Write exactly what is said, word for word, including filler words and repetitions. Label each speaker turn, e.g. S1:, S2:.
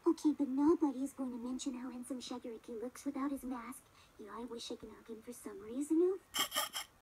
S1: Okay, but nobody's going to mention how handsome Shigaraki looks without his mask. Yeah, I wish I could hug him for some reason.